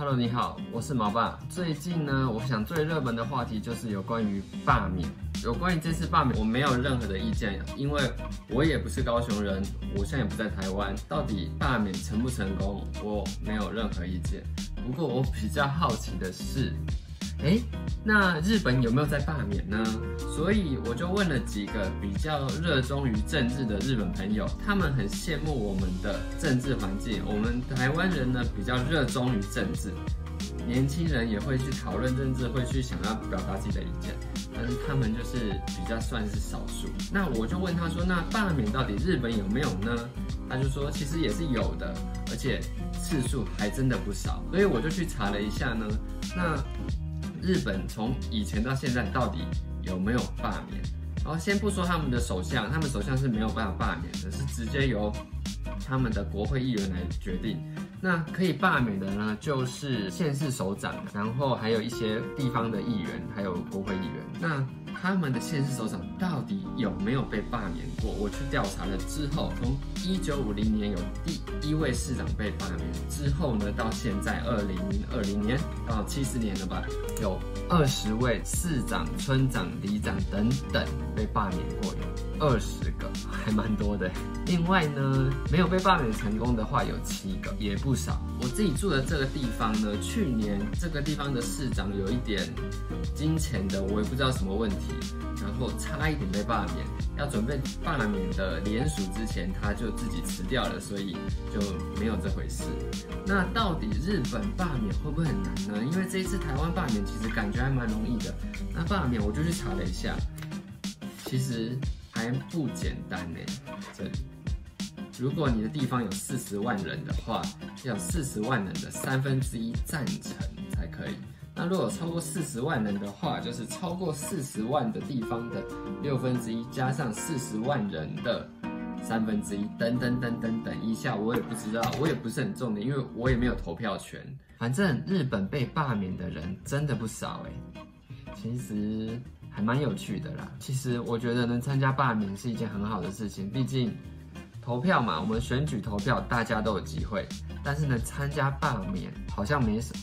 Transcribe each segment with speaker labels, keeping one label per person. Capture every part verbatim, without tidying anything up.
Speaker 1: Hello， 你好，我是毛爸。最近呢，我想最热门的话题就是有关于罢免。有关于这次罢免，我没有任何的意见，因为我也不是高雄人，我现在也不在台湾。到底罢免成不成功，我没有任何意见。不过我比较好奇的是，哎，那日本有没有在罢免呢？所以我就问了几个比较热衷于政治的日本朋友，他们很羡慕我们的政治环境。我们台湾人呢比较热衷于政治，年轻人也会去讨论政治，会去想要表达自己的意见，但是他们就是比较算是少数。那我就问他说，那罢免到底日本有没有呢？他就说其实也是有的，而且次数还真的不少。所以我就去查了一下呢，那日本从以前到现在到底有没有罢免？然后先不说他们的首相，他们首相是没有办法罢免的，是直接由他们的国会议员来决定。那可以罢免的呢，就是县市首长，然后还有一些地方的议员，还有国会议员。那他们的县市首长到底有没有被罢免过？我去调查了之后，从一九五零年有第一位市长被罢免，之后呢，到现在二零二零年，到七十年了吧，有二十位市长、村长、里长等等被罢免过，有二十个，还蛮多的。另外呢，没有被罢免成功的话有七个，也不少。我自己住的这个地方呢，去年这个地方的市长有一点金钱的，我也不知道什么问题，然后差一点被罢免。要准备罢免的联署之前，他就自己辞掉了，所以就没有这回事。那到底日本罢免会不会很难呢？因为这一次台湾罢免其实感觉还蛮容易的。那罢免我就去查了一下，其实还不简单呢。这里，如果你的地方有四十万人的话，要四十万人的三分之一赞成才可以。那如果有超过四十万人的话，就是超过四十万的地方的六分之一加上四十万人的三分之一，等等等等等一下，我也不知道，我也不是很重点，因为我也没有投票权。反正日本被罢免的人真的不少哎，其实还蛮有趣的啦。其实我觉得能参加罢免是一件很好的事情，毕竟投票嘛，我们选举投票大家都有机会，但是呢，参加罢免好像没什么。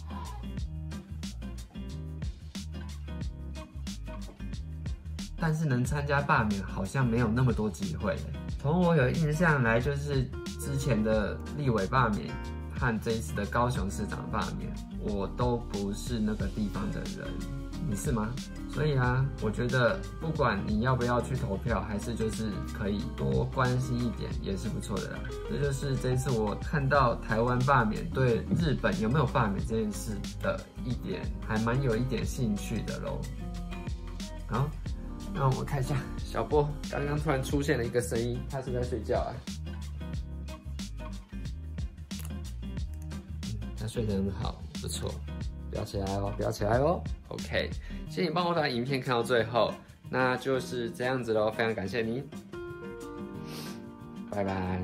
Speaker 1: 但是能参加罢免好像没有那么多机会。从我有印象来，就是之前的立委罢免和这一次的高雄市长罢免，我都不是那个地方的人，你是吗？所以啊，我觉得不管你要不要去投票，还是就是可以多关心一点，也是不错的啦。这就是这一次我看到台湾罢免对日本有没有罢免这件事的一点，还蛮有一点兴趣的咯。好。那我们看一下，小波刚刚突然出现了一个声音，他是在睡觉啊。他睡得很好，不错，不要起来哦，不要起来哦。OK， 谢谢你帮我把影片看到最后，那就是这样子咯，非常感谢你，拜拜。